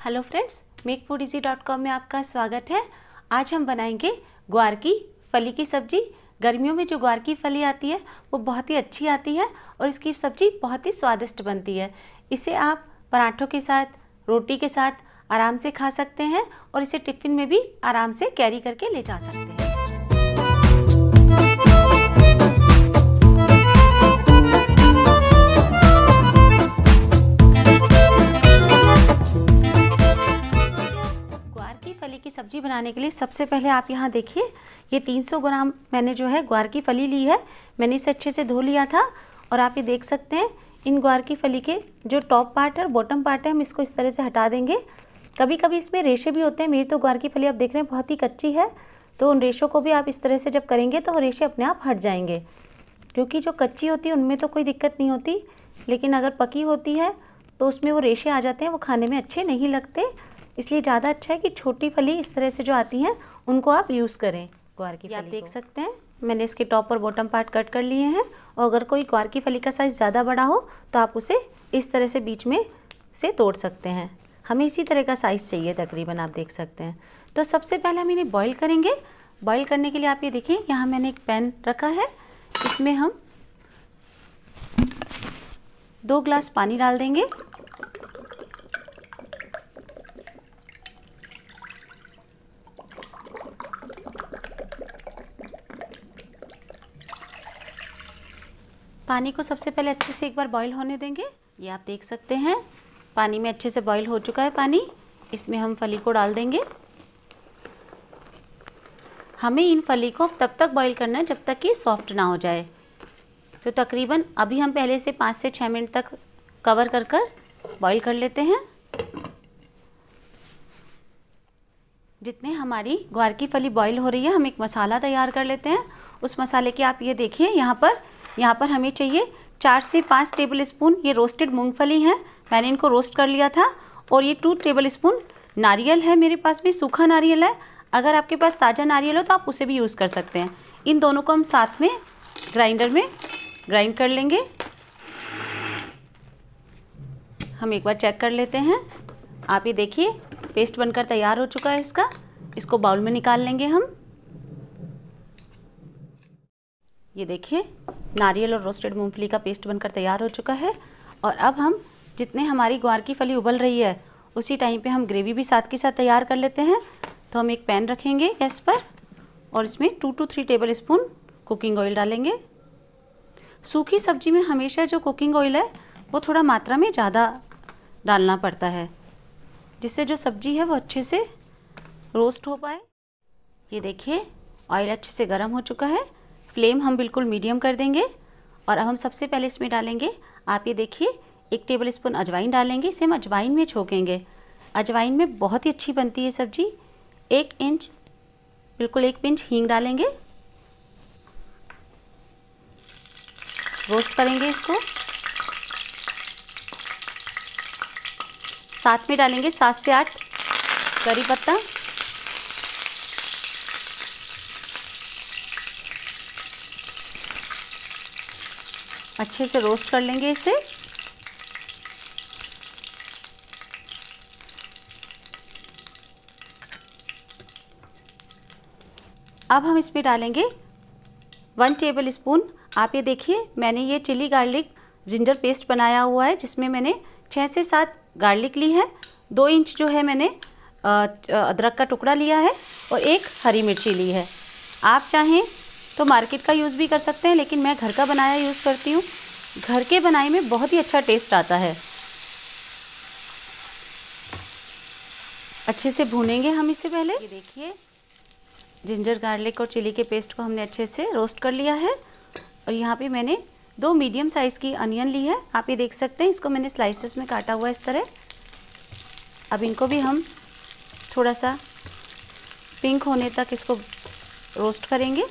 Hello friends, makefoodizy.com में आपका स्वागत है। आज हम बनाएंगे ग्वार की फली की सब्जी। गर्मियों में जो ग्वार की फली आती है वो बहुत ही अच्छी आती है और इसकी सब्जी बहुत ही स्वादिष्ट बनती है। इसे आप पराठों के साथ, रोटी के साथ आराम से खा सकते हैं और इसे टिफ़िन में भी आराम से कैरी करके ले जा सकते हैं। फली की सब्जी बनाने के लिए सबसे पहले आप यहाँ देखिए, ये 300 ग्राम मैंने जो है ग्वार की फली ली है। मैंने इसे अच्छे से धो लिया था और आप ये देख सकते हैं इन ग्वार की फली के जो टॉप पार्ट है और बॉटम पार्ट है, हम इसको इस तरह से हटा देंगे। कभी कभी इसमें रेशे भी होते हैं। मेरी तो ग्वार की फली आप देख रहे हैं बहुत ही कच्ची है, तो उन रेशों को भी आप इस तरह से जब करेंगे तो वो रेशे अपने आप हट जाएंगे। क्योंकि जो कच्ची होती है उनमें तो कोई दिक्कत नहीं होती, लेकिन अगर पकी होती है तो उसमें वो रेशे आ जाते हैं, वो खाने में अच्छे नहीं लगते। इसलिए ज़्यादा अच्छा है कि छोटी फली इस तरह से जो आती हैं उनको आप यूज़ करें। ग्वार की फली आप देख सकते हैं मैंने इसके टॉप और बॉटम पार्ट कट कर लिए हैं। और अगर कोई ग्वार की फली का साइज़ ज़्यादा बड़ा हो तो आप उसे इस तरह से बीच में से तोड़ सकते हैं। हमें इसी तरह का साइज़ चाहिए तकरीबन, आप देख सकते हैं। तो सबसे पहले हम इन्हें बॉईल करेंगे। बॉईल करने के लिए आप ये देखिए, यहाँ मैंने एक पैन रखा है, इसमें हम 2 ग्लास पानी डाल देंगे। पानी को सबसे पहले अच्छे से एक बार बॉईल होने देंगे। ये आप देख सकते हैं पानी में अच्छे से बॉईल हो चुका है पानी। इसमें हम फली को डाल देंगे। हमें इन फली को तब तक बॉईल करना है जब तक कि सॉफ्ट ना हो जाए। तो तकरीबन अभी हम पहले से 5 से 6 मिनट तक कवर कर कर बॉईल कर लेते हैं। जितने हमारी ग्वार की फली बॉईल हो रही है, हम एक मसाला तैयार कर लेते हैं। उस मसाले की आप ये देखिए, यहाँ पर हमें चाहिए 4 से 5 टेबल स्पून ये रोस्टेड मूंगफली है। मैंने इनको रोस्ट कर लिया था। और ये 2 टेबल स्पून नारियल है, मेरे पास में सूखा नारियल है। अगर आपके पास ताज़ा नारियल हो तो आप उसे भी यूज़ कर सकते हैं। इन दोनों को हम साथ में ग्राइंडर में ग्राइंड कर लेंगे। हम एक बार चेक कर लेते हैं। आप ये देखिए पेस्ट बनकर तैयार हो चुका है इसका। इसको बाउल में निकाल लेंगे हम। ये देखिए नारियल और रोस्टेड मूंगफली का पेस्ट बनकर तैयार हो चुका है। और अब हम जितने हमारी ग्वार की फली उबल रही है उसी टाइम पे हम ग्रेवी भी साथ के साथ तैयार कर लेते हैं। तो हम एक पैन रखेंगे गैस पर और इसमें 2 to 3 tablespoon cooking oil डालेंगे। सूखी सब्जी में हमेशा जो कुकिंग ऑयल है वो थोड़ा मात्रा में ज़्यादा डालना पड़ता है, जिससे जो सब्जी है वो अच्छे से रोस्ट हो पाए। ये देखिए ऑयल अच्छे से गर्म हो चुका है। फ्लेम हम बिल्कुल मीडियम कर देंगे। और अब हम सबसे पहले इसमें डालेंगे, आप ये देखिए 1 टेबल स्पून अजवाइन डालेंगे। इसे हम अजवाइन में छोकेंगे। अजवाइन में बहुत ही अच्छी बनती है सब्जी। 1 इंच, बिल्कुल 1 पिंच हींग डालेंगे। रोस्ट करेंगे इसको। साथ में डालेंगे 7 से 8 करी पत्ता। अच्छे से रोस्ट कर लेंगे इसे। अब हम इसमें डालेंगे 1 टेबल स्पून, आप ये देखिए मैंने ये चिली गार्लिक जिंजर पेस्ट बनाया हुआ है, जिसमें मैंने 6 से 7 गार्लिक ली है। 2 इंच जो है मैंने अदरक का टुकड़ा लिया है और 1 हरी मिर्ची ली है। आप चाहें तो मार्केट का यूज़ भी कर सकते हैं, लेकिन मैं घर का बनाया यूज़ करती हूँ। घर के बनाए में बहुत ही अच्छा टेस्ट आता है। अच्छे से भूनेंगे हम इसे पहले। ये देखिए जिंजर गार्लिक और चिली के पेस्ट को हमने अच्छे से रोस्ट कर लिया है। और यहाँ पे मैंने 2 मीडियम साइज़ की अनियन ली है, आप ये देख सकते हैं। इसको मैंने स्लाइसेस में काटा हुआ है इस तरह। अब इनको भी हम थोड़ा सा पिंक होने तक इसको रोस्ट करेंगे।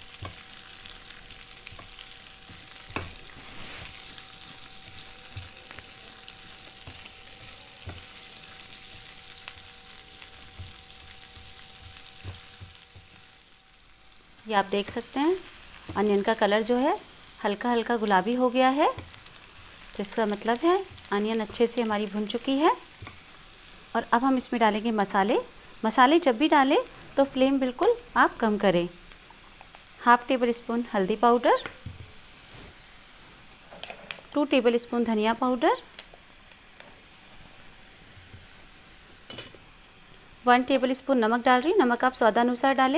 ये आप देख सकते हैं अनियन का कलर जो है हल्का हल्का गुलाबी हो गया है। तो इसका मतलब है अनियन अच्छे से हमारी भुन चुकी है। और अब हम इसमें डालेंगे मसाले। मसाले जब भी डालें तो फ्लेम बिल्कुल आप कम करें। हाफ टेबल स्पून हल्दी पाउडर, 2 टेबल स्पून धनिया पाउडर, 1 टेबल स्पून नमक डाल रही हूँ। नमक आप स्वादानुसार डालें।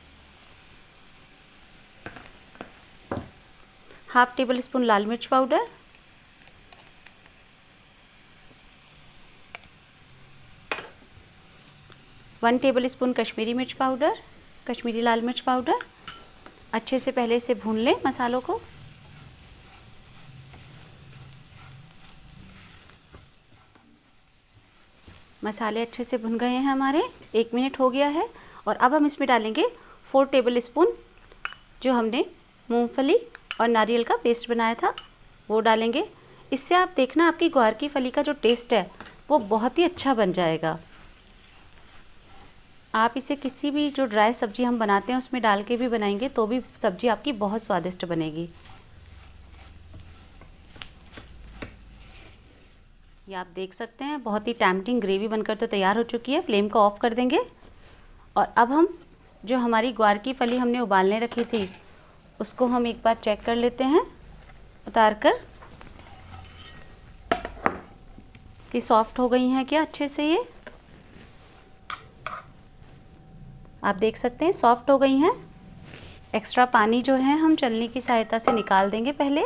हाफ टेबल स्पून लाल मिर्च पाउडर, 1 टेबल स्पून कश्मीरी मिर्च पाउडर, कश्मीरी लाल मिर्च पाउडर। अच्छे से पहले इसे भून लें मसालों को। मसाले अच्छे से भुन गए हैं हमारे, 1 मिनट हो गया है। और अब हम इसमें डालेंगे 4 टेबल स्पून जो हमने मूंगफली और नारियल का पेस्ट बनाया था वो डालेंगे। इससे आप देखना आपकी ग्वार की फली का जो टेस्ट है वो बहुत ही अच्छा बन जाएगा। आप इसे किसी भी जो ड्राई सब्जी हम बनाते हैं उसमें डाल के भी बनाएंगे तो भी सब्जी आपकी बहुत स्वादिष्ट बनेगी। ये आप देख सकते हैं बहुत ही टेम्पटिंग ग्रेवी बनकर तो तैयार हो चुकी है। फ्लेम को ऑफ कर देंगे और अब हम जो हमारी ग्वार की फली हमने उबालने रखी थी उसको हम एक बार चेक कर लेते हैं उतार कर कि सॉफ्ट हो गई हैं क्या अच्छे से। ये आप देख सकते हैं सॉफ्ट हो गई हैं। एक्स्ट्रा पानी जो है हम छलनी की सहायता से निकाल देंगे पहले।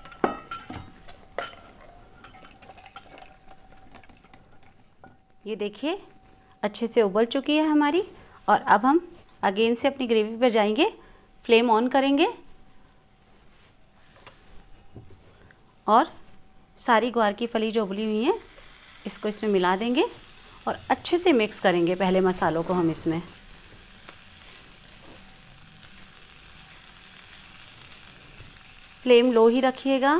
ये देखिए अच्छे से उबल चुकी है हमारी। और अब हम अगेन से अपनी ग्रेवी पर जाएंगे। फ्लेम ऑन करेंगे और सारी ग्वार की फली जो उबली हुई है इसको इसमें मिला देंगे और अच्छे से मिक्स करेंगे पहले मसालों को हम इसमें। फ्लेम लो ही रखिएगा।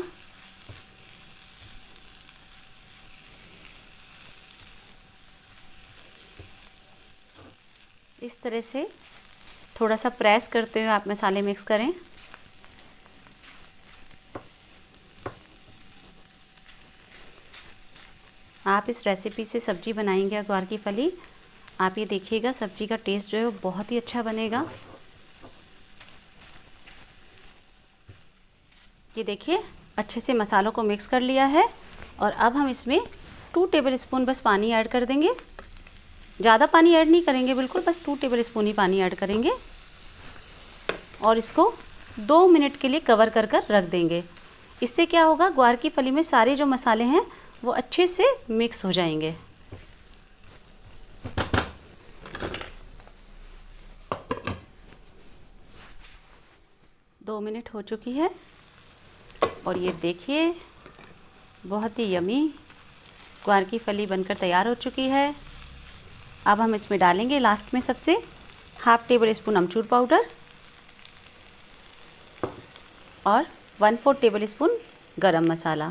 इस तरह से थोड़ा सा प्रेस करते हुए आप मसाले मिक्स करें। आप इस रेसिपी से सब्जी बनाएंगे ग्वार की फली, आप ये देखिएगा सब्जी का टेस्ट जो है वो बहुत ही अच्छा बनेगा। ये देखिए अच्छे से मसालों को मिक्स कर लिया है और अब हम इसमें 2 टेबल स्पून बस पानी ऐड कर देंगे। ज़्यादा पानी ऐड नहीं करेंगे, बिल्कुल बस 2 टेबल स्पून ही पानी ऐड करेंगे और इसको 2 मिनट के लिए कवर कर कर रख देंगे। इससे क्या होगा ग्वार की फली में सारे जो मसाले हैं वो अच्छे से मिक्स हो जाएंगे। दो मिनट हो चुकी है और ये देखिए बहुत ही यमी ग्वार की फली बनकर तैयार हो चुकी है। अब हम इसमें डालेंगे लास्ट में सबसे हाफ टेबल स्पून अमचूर पाउडर और 1/4 टेबल स्पून गरम मसाला।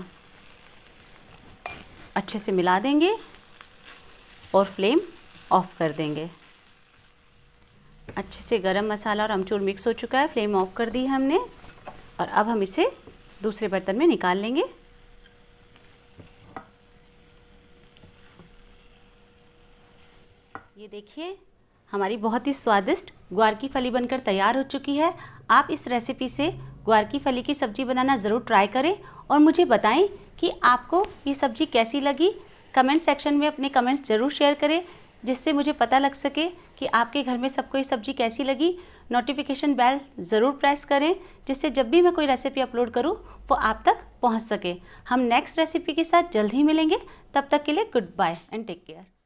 अच्छे से मिला देंगे और फ्लेम ऑफ कर देंगे। अच्छे से गरम मसाला और अमचूर मिक्स हो चुका है, फ्लेम ऑफ कर दी है हमने और अब हम इसे दूसरे बर्तन में निकाल लेंगे। ये देखिए हमारी बहुत ही स्वादिष्ट ग्वार की फली बनकर तैयार हो चुकी है। आप इस रेसिपी से ग्वार की फली की सब्ज़ी बनाना ज़रूर ट्राई करें और मुझे बताएं कि आपको ये सब्ज़ी कैसी लगी। कमेंट सेक्शन में अपने कमेंट्स ज़रूर शेयर करें जिससे मुझे पता लग सके कि आपके घर में सबको ये सब्ज़ी कैसी लगी। नोटिफिकेशन बेल ज़रूर प्रेस करें जिससे जब भी मैं कोई रेसिपी अपलोड करूं वो आप तक पहुंच सके। हम नेक्स्ट रेसिपी के साथ जल्द ही मिलेंगे, तब तक के लिए goodbye and take care.